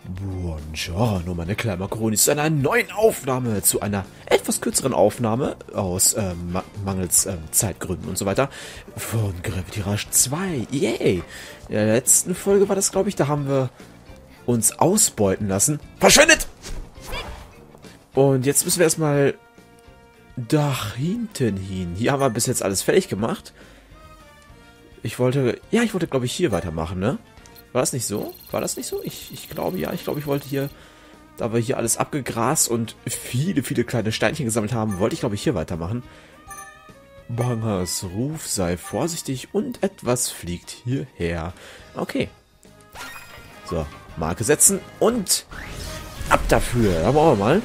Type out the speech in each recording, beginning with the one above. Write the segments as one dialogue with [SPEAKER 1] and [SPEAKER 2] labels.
[SPEAKER 1] Buongiorno, meine kleinen Makronis, zu einer neuen Aufnahme, zu einer etwas kürzeren Aufnahme aus mangels Zeitgründen und so weiter von Gravity Rush 2. Yay! In der letzten Folge war das, glaube ich, da haben wir uns ausbeuten lassen. Verschwindet! Und jetzt müssen wir erstmal da hinten hin. Hier haben wir bis jetzt alles fertig gemacht. Ich wollte, glaube ich, hier weitermachen, ne? War das nicht so? War das nicht so? Ich glaube, ja. Ich glaube, ich wollte hier, da wir hier alles abgegrast und viele, viele kleine Steinchen gesammelt haben, wollte ich, glaube ich, hier weitermachen. Bangers Ruf, sei vorsichtig und etwas fliegt hierher. Okay. So, Marke setzen und ab dafür. Da wollen wir mal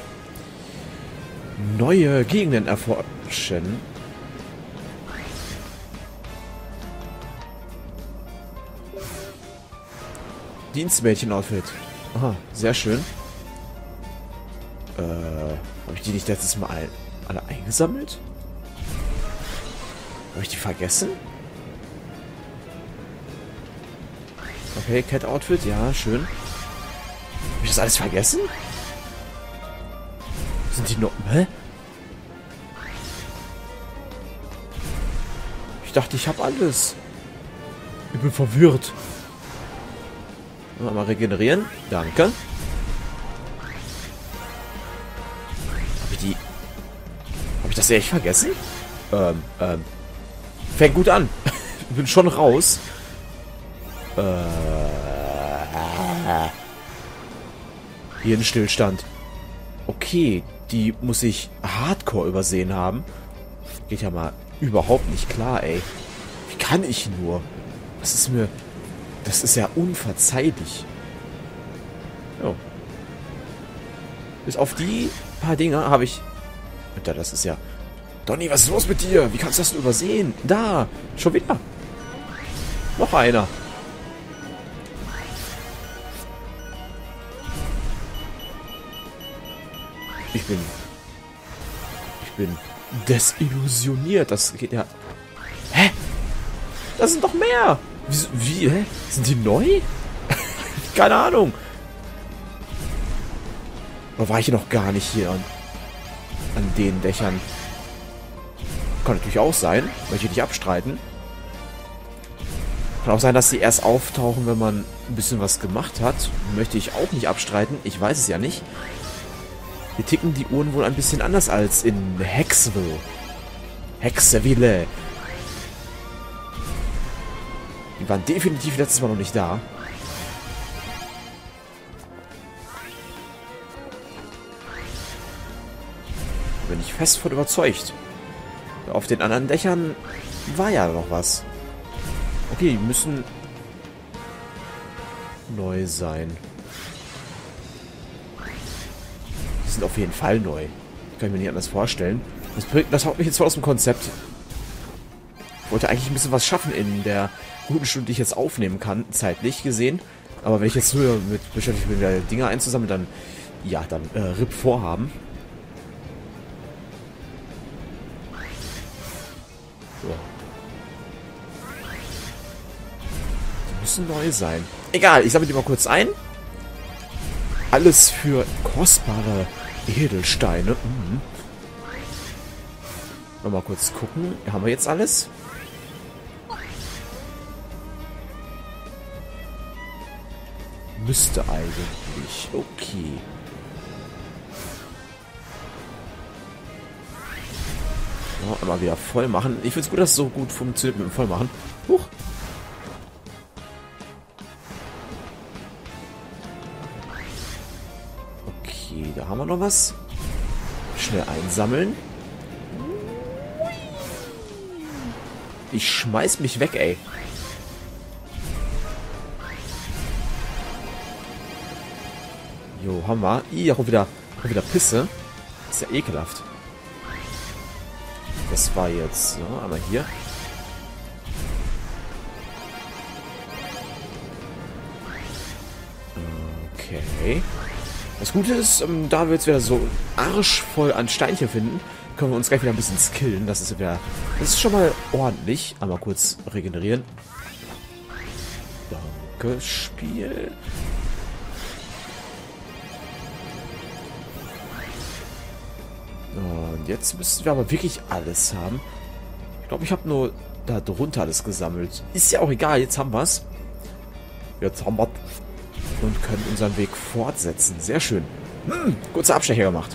[SPEAKER 1] neue Gegenden erforschen. Dienstmädchen-Outfit. Aha, sehr schön. Habe ich die nicht letztes Mal alle eingesammelt? Habe ich die vergessen? Okay, Cat-Outfit, ja, schön. Habe ich das alles vergessen? Sind die noch... Hä? Ich dachte, ich habe alles. Ich bin verwirrt. Mal regenerieren. Danke. Habe ich das echt vergessen? Fängt gut an. Ich bin schon raus. Hier ein Stillstand. Okay, die muss ich hardcore übersehen haben. Geht ja mal überhaupt nicht klar, ey. Wie kann ich nur? Das ist mir... Das ist ja unverzeihlich. Jo. Bis auf die paar Dinge habe ich... Alter, das ist ja... Donny, was ist los mit dir? Wie kannst du das denn übersehen? Da! Schon wieder. Noch einer. Ich bin desillusioniert. Das geht ja... Hä? Das sind doch mehr! Wie, hä? Sind die neu? Keine Ahnung. Oder war ich noch gar nicht hier an den Dächern? Kann natürlich auch sein. Möchte ich nicht abstreiten. Kann auch sein, dass sie erst auftauchen, wenn man ein bisschen was gemacht hat. Möchte ich auch nicht abstreiten. Ich weiß es ja nicht. Hier ticken die Uhren wohl ein bisschen anders als in Hexville. Hexeville. Die waren definitiv letztes Mal noch nicht da. Bin ich fest von überzeugt. Auf den anderen Dächern war ja noch was. Okay, die müssen neu sein. Die sind auf jeden Fall neu. Kann ich mir nicht anders vorstellen. Das haut mich jetzt voll aus dem Konzept. Ich wollte eigentlich ein bisschen was schaffen in der guten Stunde, die ich jetzt aufnehmen kann, zeitlich gesehen. Aber wenn ich jetzt nur mit beschäftigt bin, Dinger einzusammeln, dann, ja, dann RIP Vorhaben. So. Die müssen neu sein. Egal, ich sammle die mal kurz ein. Alles für kostbare Edelsteine. Mal kurz gucken. Haben wir jetzt alles? Müsste eigentlich. Okay. Ja, einmal wieder voll machen. Ich finde es gut, dass es so gut funktioniert mit dem Vollmachen. Huch. Okay, da haben wir noch was. Schnell einsammeln. Ich schmeiß mich weg, ey. Jo, haben wir. Ih, auch wieder Pisse. Ist ja ekelhaft. Das war jetzt... So, einmal hier. Okay. Das Gute ist, da wir jetzt wieder so arschvoll an Steinchen finden, können wir uns gleich wieder ein bisschen skillen. Das ist schon mal ordentlich. Einmal kurz regenerieren. Danke, Spiel. Jetzt müssen wir aber wirklich alles haben. Ich glaube, ich habe nur da drunter alles gesammelt. Ist ja auch egal, jetzt haben wir es. Jetzt haben wir und können unseren Weg fortsetzen. Sehr schön. Kurzer Abstecher gemacht.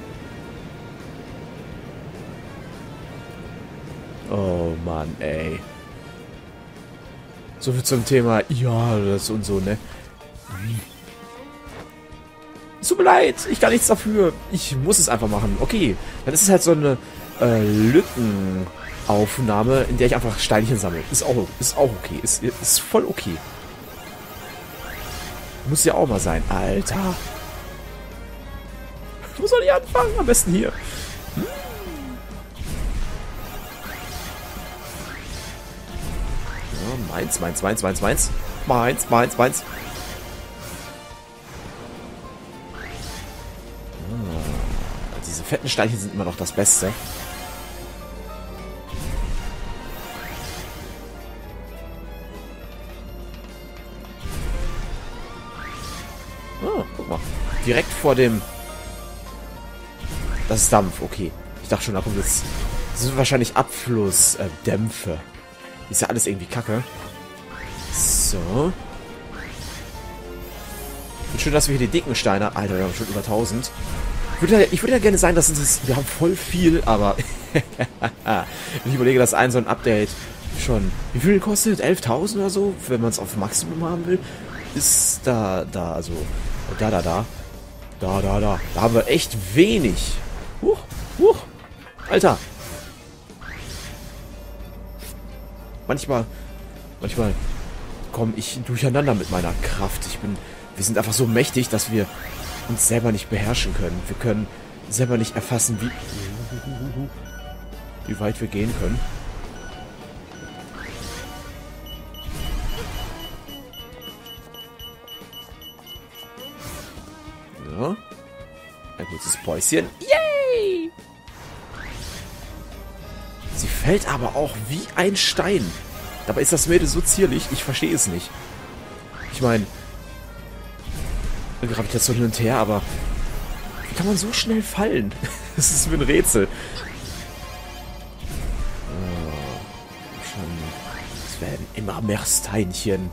[SPEAKER 1] Oh Mann, ey. So viel zum Thema, ja, das und so, ne? Es tut mir leid, ich kann nichts dafür. Ich muss es einfach machen. Okay, dann ist es halt so eine Lückenaufnahme, in der ich einfach Steinchen sammle. Ist auch okay. Ist voll okay. Muss ja auch mal sein. Alter. Wo soll ich anfangen? Am besten hier. Ja, meins. Meins. Diese fetten Steinchen sind immer noch das Beste. Ah, guck mal. Direkt vor dem... Das ist Dampf, okay. Ich dachte schon, da kommt jetzt... Das sind wahrscheinlich Abflussdämpfe. Ist ja alles irgendwie kacke. So. Und schön, dass wir hier die dicken Steine... Alter, wir haben schon über 1000. Ich würde ja gerne sagen, dass wir haben voll viel, aber... ich überlege, dass so ein Update schon... Wie viel kostet? 11.000 oder so? Wenn man es auf Maximum haben will. Ist da. Da haben wir echt wenig. Huch. Alter. Manchmal komme ich durcheinander mit meiner Kraft. Wir sind einfach so mächtig, dass wir uns selber nicht beherrschen können. Wir können selber nicht erfassen, wie weit wir gehen können. So. Ein kurzes Päuschen. Yay! Sie fällt aber auch wie ein Stein. Dabei ist das Mädel so zierlich, ich verstehe es nicht. Ich meine, Gravitation hin und her, aber wie kann man so schnell fallen? Das ist mir ein Rätsel. Es werden immer mehr Steinchen.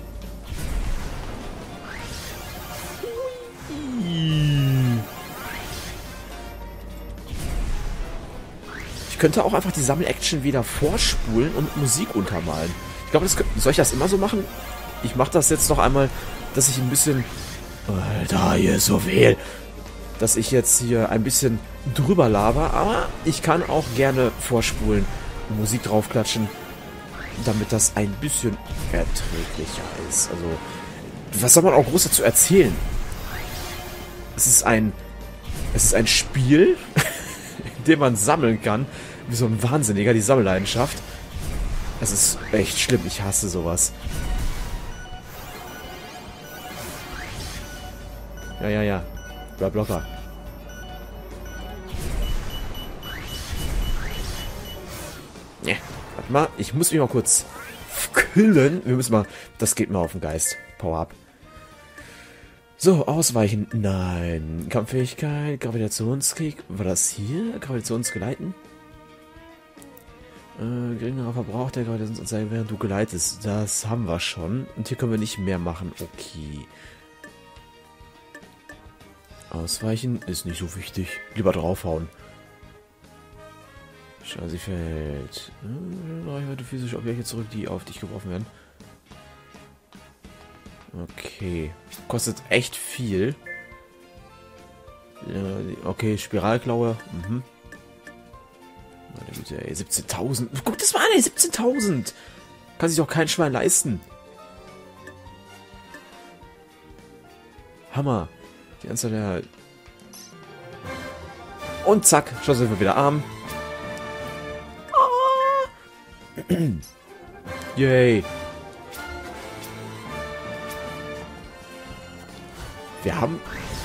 [SPEAKER 1] Ich könnte auch einfach die Sammel-Action wieder vorspulen und Musik untermalen. Ich glaube, soll ich das immer so machen? Ich mache das jetzt noch einmal, dass ich ein bisschen... Alter, hier ist so viel. Dass ich jetzt hier ein bisschen drüber laber, aber ich kann auch gerne vorspulen und Musik draufklatschen, damit das ein bisschen erträglicher ist. Also, was soll man auch groß dazu erzählen? Es ist ein Spiel, in dem man sammeln kann, wie so ein Wahnsinniger, die Sammelleidenschaft. Es ist echt schlimm, ich hasse sowas. Ja. Bleib locker. Ja, warte mal, ich muss mich mal kurz killen. Das geht mir auf den Geist. Power up. So, ausweichen. Nein. Kampffähigkeit, Gravitationskick. War das hier? Gravitationsgeleiten? Geringerer Verbrauch der Gravitationsanzeige, während du geleitest. Das haben wir schon. Und hier können wir nicht mehr machen. Okay. Ausweichen ist nicht so wichtig. Lieber draufhauen. Scheiße, fällt. Reichweite physische Objekte zurück, die auf dich geworfen werden. Okay. Kostet echt viel. Okay, Spiralklaue. Meine Güte, ey, 17.000. Guck das mal an, ey, 17.000. Kann sich doch kein Schwein leisten. Hammer. Die Anzahl der... Und zack, schon sind wir wieder arm. Yay. Wir haben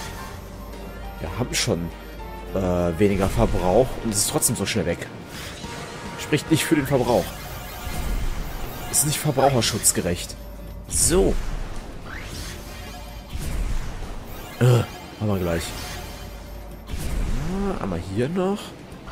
[SPEAKER 1] schon weniger Verbrauch und es ist trotzdem so schnell weg. Spricht nicht für den Verbrauch. Ist nicht verbraucherschutzgerecht. So. Haben wir gleich. Einmal hier noch.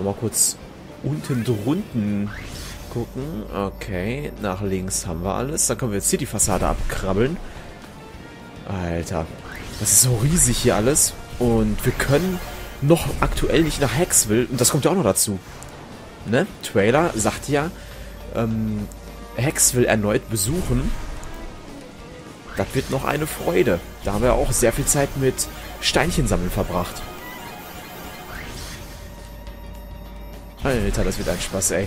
[SPEAKER 1] Mal kurz unten drunten gucken. Okay, nach links haben wir alles. Dann können wir jetzt hier die Fassade abkrabbeln. Alter, das ist so riesig hier alles. Und wir können noch aktuell nicht nach Hexville. Und das kommt ja auch noch dazu. Ne? Trailer sagt ja, Hexville erneut besuchen. Das wird noch eine Freude. Da haben wir auch sehr viel Zeit mit Steinchensammeln verbracht. Alter, das wird ein Spaß, ey.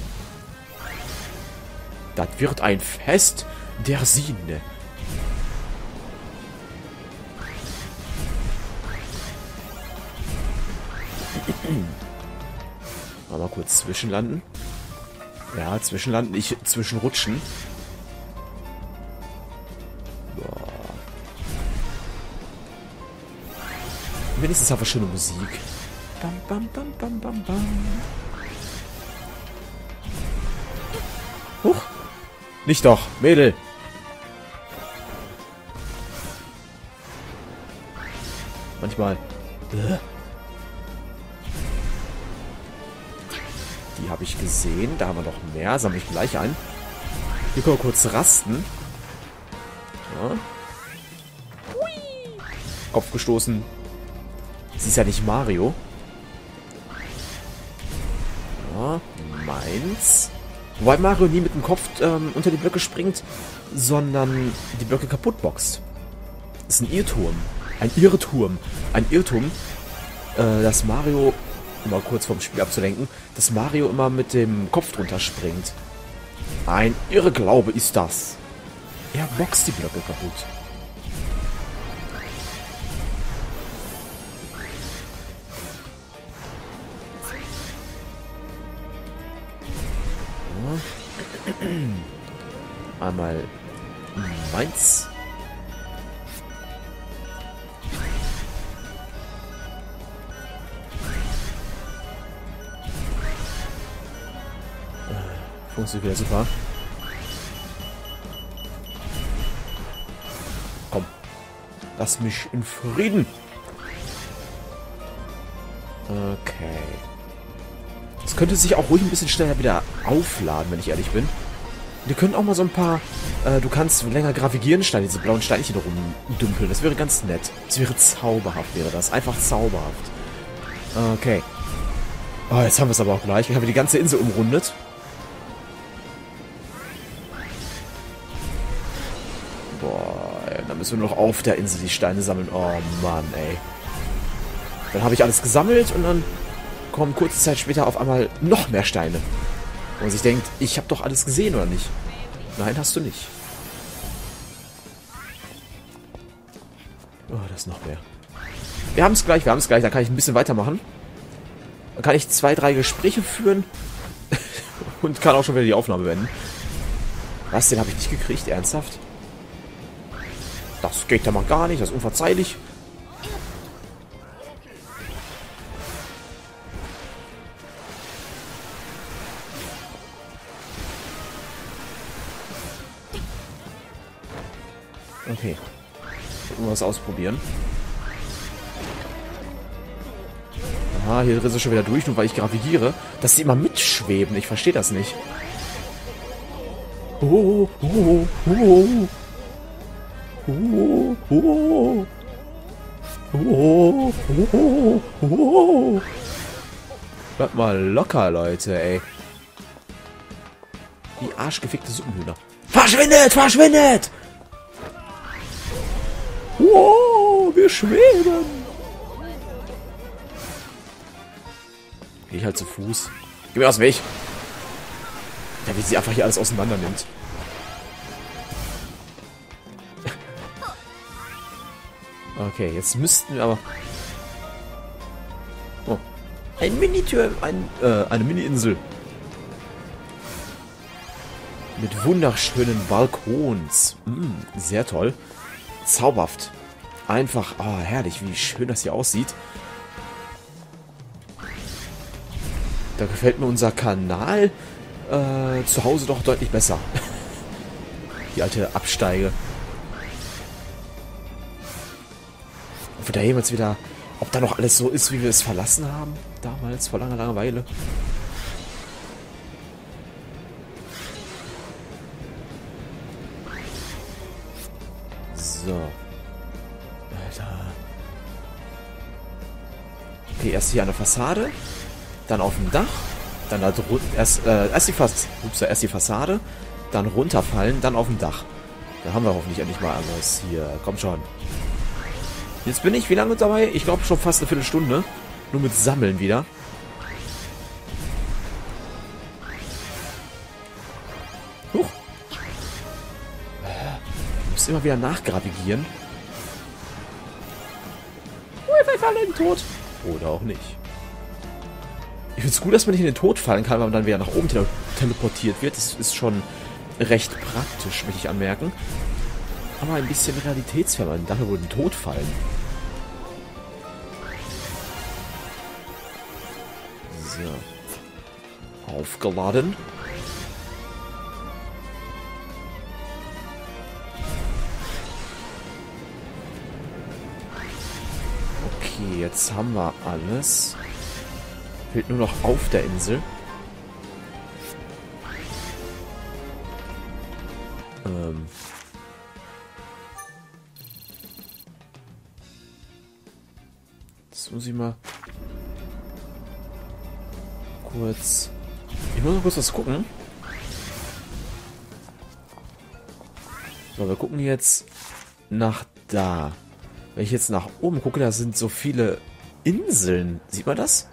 [SPEAKER 1] Das wird ein Fest der Sinne. Mal kurz zwischenlanden. Ja, zwischenlanden, nicht zwischenrutschen. Boah. Wenigstens haben wir schöne Musik. Bam, bam, bam, bam, bam, bam. Huch. Nicht doch, Mädel. Manchmal. Die habe ich gesehen. Da haben wir noch mehr. Sammle ich gleich ein. Hier können wir kurz rasten. Ja. Kopf gestoßen. Sie ist ja nicht Mario. Ja, meins. Wobei Mario nie mit dem Kopf unter die Blöcke springt, sondern die Blöcke kaputt boxt. Das ist ein Irrtum. Ein Irrtum. Ein Irrtum, dass Mario, um mal kurz vom Spiel abzulenken, dass Mario immer mit dem Kopf drunter springt. Ein Irrglaube ist das. Er boxt die Blöcke kaputt. Einmal meins. Funktioniert wieder super. Komm. Lass mich in Frieden. Okay. Das könnte sich auch ruhig ein bisschen schneller wieder aufladen, wenn ich ehrlich bin. Wir können auch mal so ein paar... du kannst länger gravigieren, statt diese blauen Steinchen rumdümpeln. Das wäre ganz nett. Das wäre zauberhaft, wäre das. Einfach zauberhaft. Okay. Oh, jetzt haben wir es aber auch gleich. Wir haben die ganze Insel umrundet. Boah, ey, dann müssen wir noch auf der Insel die Steine sammeln. Oh Mann, ey. Dann habe ich alles gesammelt und dann kommen kurze Zeit später auf einmal noch mehr Steine. Und man sich denkt, ich habe doch alles gesehen, oder nicht? Nein, hast du nicht. Oh, das ist noch mehr. Wir haben es gleich, Dann kann ich ein bisschen weitermachen. Dann kann ich 2, 3 Gespräche führen. Und kann auch schon wieder die Aufnahme beenden. Was, den habe ich nicht gekriegt? Ernsthaft? Das geht ja mal gar nicht, das ist unverzeihlich. Okay. Mal was ausprobieren. Aha, hier drin ist schon wieder durch, nur weil ich gravigiere. Dass die immer mitschweben, ich verstehe das nicht. Oh, oh, oh, oh, oh, oh, oh, oh. Bleibt mal locker, Leute, ey. Die arschgefickte Suppenhühner. Verschwindet, verschwindet! Wow, wir schweben. Geh ich halt zu Fuß. Geh mir aus dem Weg. Ja, wie sie einfach hier alles auseinander nimmt. Okay, jetzt müssten wir aber... Oh. Ein Minitür, eine Mini-Insel. Mit wunderschönen Balkons. Sehr toll. Zauberhaft. Einfach, herrlich, wie schön das hier aussieht. Da gefällt mir unser Kanal zu Hause doch deutlich besser. Die alte Absteige. Ob da noch alles so ist, wie wir es verlassen haben. Damals, vor langer, langer Weile. So. Alter. Okay, erst hier an der Fassade. Dann auf dem Dach. Dann da drunten. Erst die Fassade. Dann runterfallen. Dann auf dem Dach. Da haben wir hoffentlich endlich mal alles hier. Kommt schon. Jetzt bin ich wie lange dabei? Ich glaube schon fast eine Viertelstunde. Nur mit Sammeln wieder. Huch. Ich muss immer wieder nachgravigieren. Wir fallen in den Tod. Oder auch nicht. Ich finde es gut, dass man nicht in den Tod fallen kann, weil man dann wieder nach oben teleportiert wird. Das ist schon recht praktisch, möchte ich anmerken. Aber ein bisschen realitätsfern, dafür wohl in den Tod fallen. So. Aufgeladen. Okay, jetzt haben wir alles. Fehlt nur noch auf der Insel. Das muss ich mal kurz... Ich muss mal kurz was gucken. So, wir gucken jetzt nach da. Wenn ich jetzt nach oben gucke, da sind so viele Inseln. Sieht man das?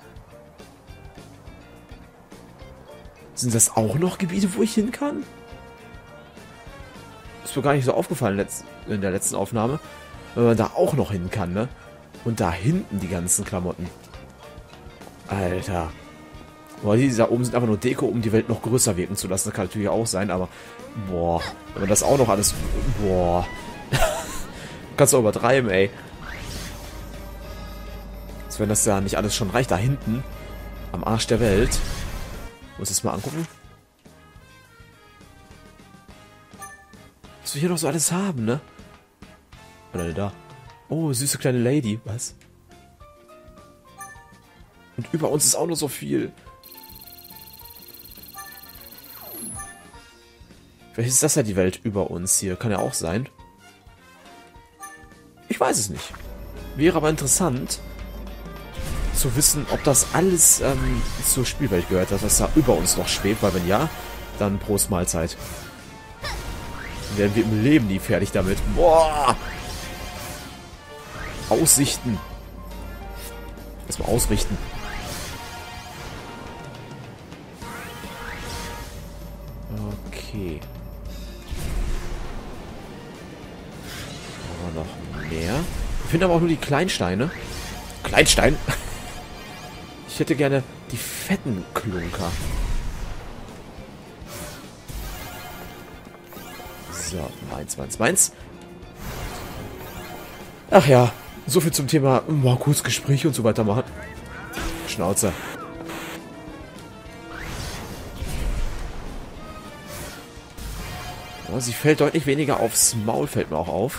[SPEAKER 1] Sind das auch noch Gebiete, wo ich hin kann? Ist mir gar nicht so aufgefallen in der letzten Aufnahme. Wenn man da auch noch hin kann, ne? Und da hinten die ganzen Klamotten. Alter. Boah, die da oben sind einfach nur Deko, um die Welt noch größer wirken zu lassen. Das kann natürlich auch sein, aber... Boah. Wenn man das auch noch alles... Boah. Kannst du übertreiben, ey. Als wenn das ja nicht alles schon reicht. Da hinten. Am Arsch der Welt. Muss ich es mal angucken. Was wir hier noch so alles haben, ne? Oder da. Oh, süße kleine Lady. Was? Und über uns ist auch noch so viel. Vielleicht ist das ja die Welt über uns hier. Kann ja auch sein. Ich weiß es nicht. Wäre aber interessant zu wissen, ob das alles zur Spielwelt gehört, dass das da über uns noch schwebt. Weil wenn ja, dann Prost Mahlzeit. Dann werden wir im Leben nie fertig damit. Boah! Aussichten. Erstmal ausrichten. Okay. Aber noch mehr. Ich finde aber auch nur die Kleinsteine. Kleinstein? Ich hätte gerne die fetten Klunker. So, meins. Ach ja, so viel zum Thema mal kurz Gespräche und so weiter machen. Schnauze. Oh, sie fällt deutlich weniger aufs Maul, fällt mir auch auf.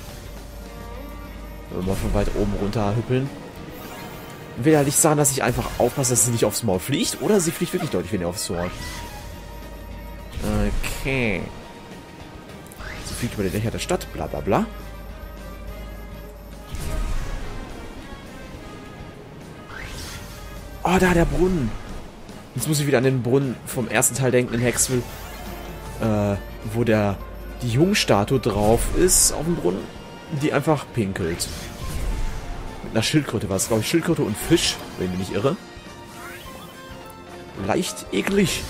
[SPEAKER 1] Wenn wir mal von weit oben runter hüppeln. Ich will ja nicht sagen, dass ich einfach aufpasse, dass sie nicht aufs Maul fliegt, oder sie fliegt wirklich deutlich weniger aufs Maul. Okay. Sie fliegt über die Dächer der Stadt, bla bla bla. Oh, da der Brunnen. Jetzt muss ich wieder an den Brunnen vom ersten Teil denken in Hexville. Wo die Jungstatue drauf ist auf dem Brunnen, die einfach pinkelt. Mit einer Schildkröte war es, glaube ich. Schildkröte und Fisch, wenn ich mich nicht irre. Leicht eklig.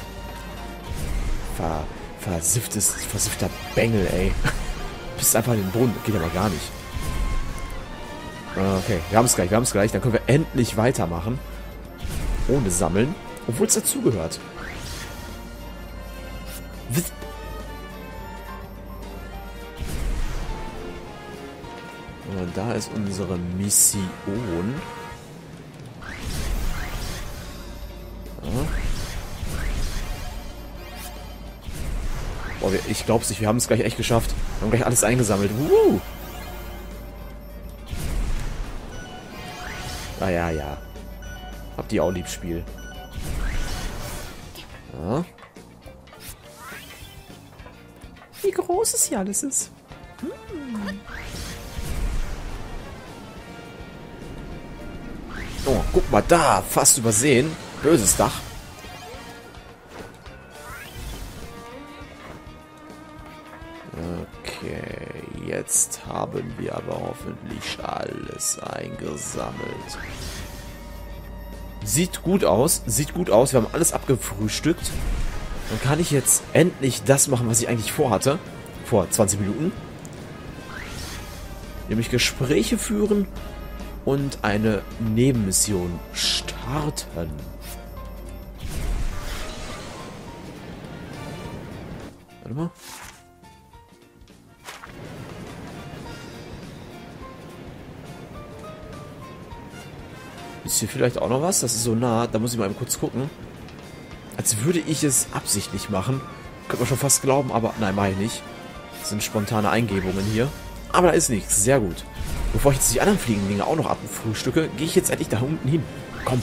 [SPEAKER 1] Versiffter Bengel, ey. Bist einfach in den Brunnen. Geht aber gar nicht. Okay, wir haben es gleich. Dann können wir endlich weitermachen. Ohne Sammeln. Obwohl es dazugehört. Und da ist unsere Mission. Ja. Boah, ich glaub's nicht, wir haben es gleich echt geschafft. Wir haben gleich alles eingesammelt. Ah ja, ja. Habt ihr auch lieb Spiel. Ja. Wie groß es hier alles ist. Oh, guck mal da. Fast übersehen. Böses Dach. Okay, jetzt haben wir aber hoffentlich alles eingesammelt. Sieht gut aus. Sieht gut aus. Wir haben alles abgefrühstückt. Dann kann ich jetzt endlich das machen, was ich eigentlich vorhatte. Vor 20 Minuten. Nämlich Gespräche führen und eine Nebenmission starten. Warte mal. Ist hier vielleicht auch noch was? Das ist so nah. Da muss ich mal eben kurz gucken. Als würde ich es absichtlich machen. Könnte man schon fast glauben, aber nein, mache ich nicht. Das sind spontane Eingebungen hier. Aber da ist nichts. Sehr gut. Bevor ich jetzt die anderen fliegenden Dinge auch noch abfrühstücke, gehe ich jetzt endlich da unten hin. Komm.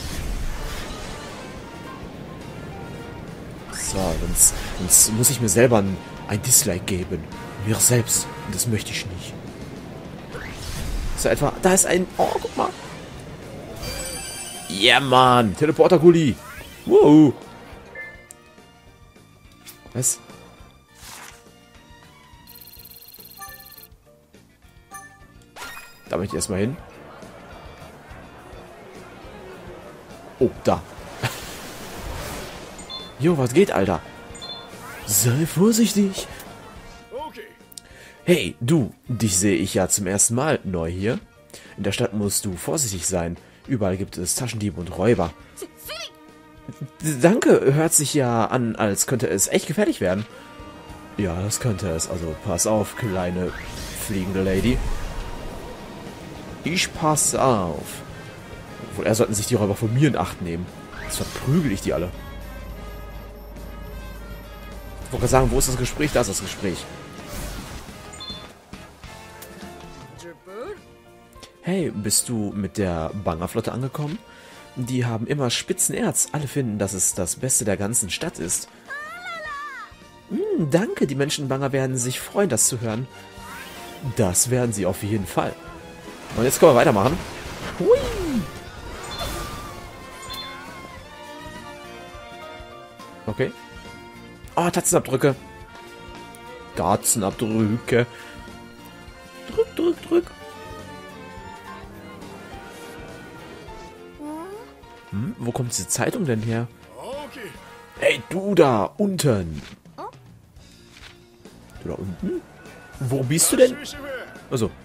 [SPEAKER 1] So, sonst muss ich mir selber ein Dislike geben. Mir selbst. Und das möchte ich nicht. So etwa. Da ist ein. Oh, guck mal. Ja, yeah, Mann. Teleporter-Gulli. Wow. Was? Da möchte ich erstmal hin. Oh, da. Jo, was geht, Alter? Sei vorsichtig. Hey, du. Dich sehe ich ja zum ersten Mal neu hier. In der Stadt musst du vorsichtig sein. Überall gibt es Taschendiebe und Räuber. Danke, hört sich ja an, als könnte es echt gefährlich werden. Ja, das könnte es. Also pass auf, kleine fliegende Lady. Ich passe auf. Obwohl, sollten sich die Räuber von mir in Acht nehmen. Jetzt verprügel ich die alle. Ich wollte gerade sagen, wo ist das Gespräch? Da ist das Gespräch. Hey, bist du mit der Bangerflotte angekommen? Die haben immer Spitzenerz. Alle finden, dass es das Beste der ganzen Stadt ist. Danke, die Menschen in Banger werden sich freuen, das zu hören. Das werden sie auf jeden Fall. Und jetzt können wir weitermachen. Hui. Okay. Oh, Tatzenabdrücke. Tatzenabdrücke. Drück, drück, drück. Wo kommt diese Zeitung denn her? Hey, du da unten. Du da unten? Wo bist du denn? Also,